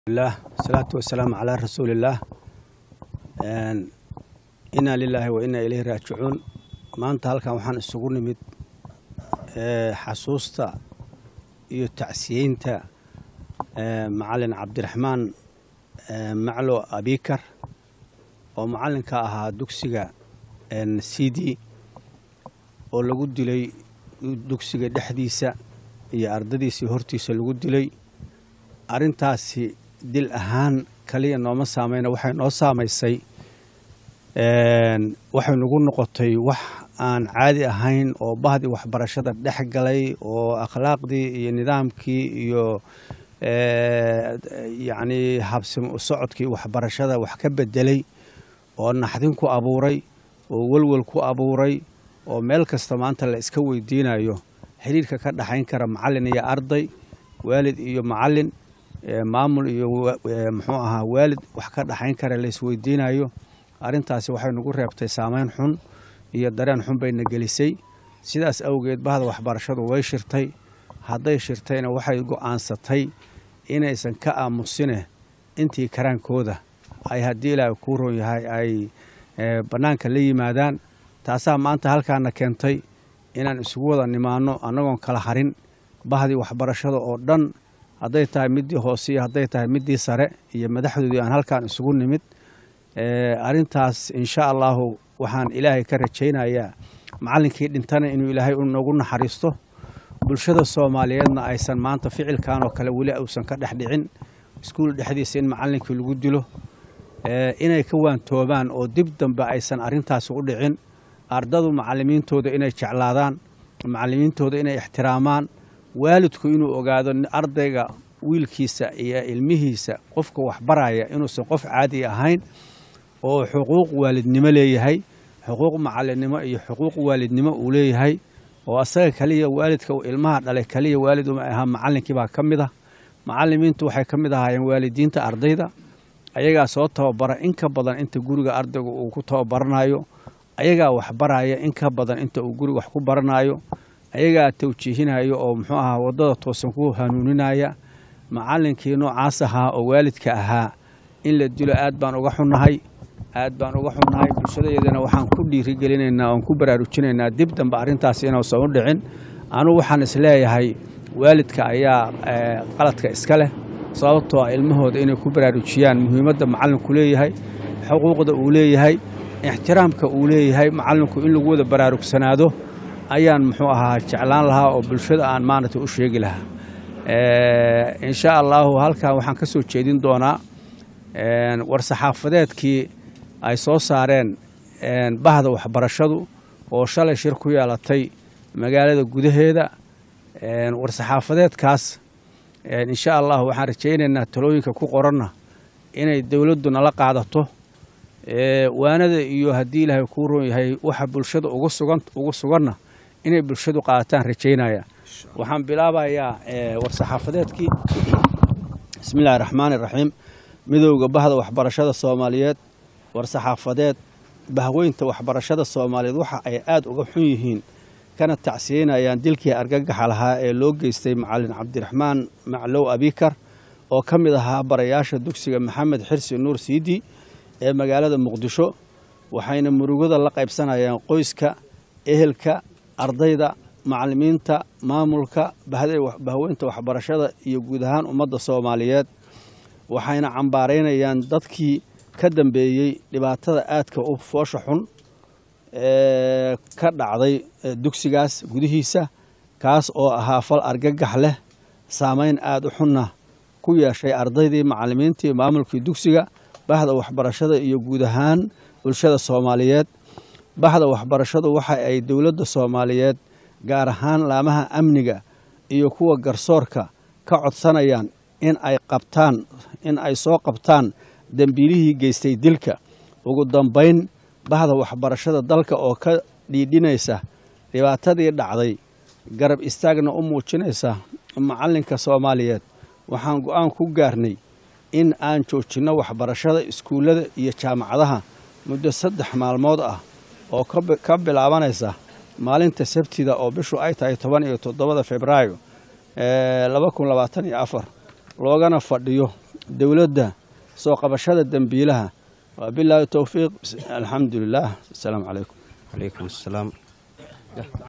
الله الصلاة والسلام على رسول الله. إنا لله وإنا إليه راجعون. ما أنت هلك وحن السجون مد حسوستا يتعسينتا معلن عبد الرحمن معلو أبيكر ومعلن كأها دكسيجا سيدي ولا جد لي دكسيجا دحديسة هي أردديسي هرتيس اللي جد لي أرنتاسي dil ahaan kaliya nooma saameyna waxay noo saameysay waxay nagu noqotay wax aan caadi ahayn oo bahdi waxbarashada dhex galay oo akhlaaqdii iyo nidaamkii iyo yacni habsimo socodkii waxbarashada wax ka bedelay oo naxdin ku abuuray oo walwal ku abuuray oo meel kasta maanta la iska weydiinayo xiriirka ka dhaxayn kara macallin iyo arday waalid iyo macallin maamul iyo muxuu ahaa waalid wax ka dhaxayn kara la isweydiinayo arintaasi waxay nagu reebtay saameyn xun iyo dareen xun bayna gelisay sidaas awgeed bahda waxbarashadu way shirtay hadday shirtayna waxay go'aansatay inaysan ka aamusine intii karaankooda ay haddii ilaahay ku roon yahay ay banaanka la yimaadaan taasaa maanta halkaana keentay inaan isugu wada nimaano annagoon kala harin bahdii waxbarashada oo dhan hadday tahay midii hoose hadday tahay midii sare iyo madaxdoodii aan halkaan isugu nimid arintaas insha Allah waxaan ilaahay ka rajaynayaa macallinkii dhintana inuu ilaahay u noogu naxariisto bulshada Soomaaliyeedna aysan maanta ficilkan oo kale wali uusan ka dhaxdhicin iskuul dhexdiisa in macallinkii lagu dilo inay ka waantoobaan oo dib dambe aysan arintaas u dhicin ardadu macallimiintooda inay jeclaadaan macallimiintooda inay ixtiraamaan waalidku inuu ogaado ardayga wiilkiisa iyo ilmihiisa qofka wax baraya inuusan qof caadi ahayn oo xuquuq waalidnimo leeyahay xuquuq macallinimo iyo xuquuq waalidnimo uu leeyahay oo asaga kaliya waalidka uu ilmaha dhalay kaliya waalid uma aha macallinkii baa kamid ah macallimiintu waxay kamid ahaayeen waalidiinta ardayda ayaga soo tababara in ka badan inta guriga ardaygu uu ku tababaranayo ayaga wax baraya in ka badan inta uu guriga wax ku baranayo ayaga tawjiihinayo oo muxuu ahaa wadada toosan ku hanuuninaya macallinkii noocaas ahaa oo waalidka ahaa in la dilo aad baan uga xunnahay bulshadeedana waxaan ku dhiirigelinaynaa oo ku baraarujinaynaa dib dambe arintaas inuu soo dhicin anu waxaan isleeyahay waalidka ayaa qaladka iska leh sababtoo ilmahooda inay ku baraarujiyaan muhiimadda macallinku leeyahay xuquuqda uu leeyahay ixtiraamka uu leeyahay macallinku in lagu wada baraarugsanaado ayaan muxuu ahaa jeclaan lahaa oo bulshada aan maanta u sheegi lahaa insha Allah halkaan waxaan ka soo jeedin doonaa war saxaafadeedkii ay soo saareen bahda waxbarashadu oo shalay shir ku yeelatay magaalada gudaheeda war saxaafadeedkaas insha Allah waxaan rajaynaynaa talooyinka ku qoranna inay dawladdu nala qaadato waanada iyo haddii ilaahay ku roon yahay waxa bulshada ugu suganna inay bulshadu qaataan rajaynaya waxaan bilaabayaa war saxaafadeedkii bismillaahir rahmaanir rahiim midowga bahda waxbarashada Soomaaliyeed war saxaafadeed bahweynta waxbarashada Soomaaliyeed waxa ay aad uga xun yihiin kana tacsiinayaan dilkii argagaxa lahaa ee loo geystay macallin Cabdiraxmaan Maclow Abikar oo kamid ahaa barayaasha dugsiga Maxamed Xirsi Nuur Siidi ee magaalada Muqdisho waxayna murugada la qaybsanayaan qoyska ehelka ardayda macallimiinta maamulka bahweynta waxbarashada iyo guud ahaan ummadda Soomaaliyeed waxayna cambaareynayaan dadkii ka dambeeyay dhibaatada aadka u foosha xun ka dhacday dugsigaas gudihiisa kaas oo ahaa fal argagax leh saameyn aad u xunna ku yeeshay ardaydii macallimiintii maamulkii dugsiga bahda waxbarashada iyo guud ahaan bulshada Soomaaliyeed bahda waxbarashadu waxa ay dawladda Soomaaliyeed gaar ahaan laamaha amniga iyo kuwa garsoorka ka codsanayaan in ay soo qabtaan dambiilihii geystay dilka ugu dambeyn bahda waxbarashada dalka oo ka dhiidhinaysa dhibaatadii dhacday garab istaagna u muujinaysa macallinka Soomaaliyeed waxaan go'aan ku gaarnay in aan joojino waxbarashada iskuulada iyo jaamacadaha muddo 3 maalmood ah oo ka bilaabanaysa maalinta Sabtida oo bishu ay tahay 17 Febraayo 2024 loogana fadhiyo dowladda soo qabashada dambiilaha wabilaahi towfiiq alxamdulilah. asalaamu calaykum. calaykum asalaam.